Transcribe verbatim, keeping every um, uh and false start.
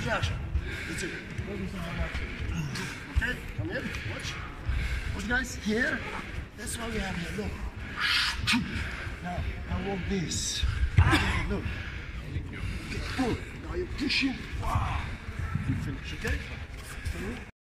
the action. That's it. Okay, come here, watch. Watch guys, here. That's what we have here, look. Now, now walk this. Look. Pull. Now you're pushing. Wow. You finish, okay?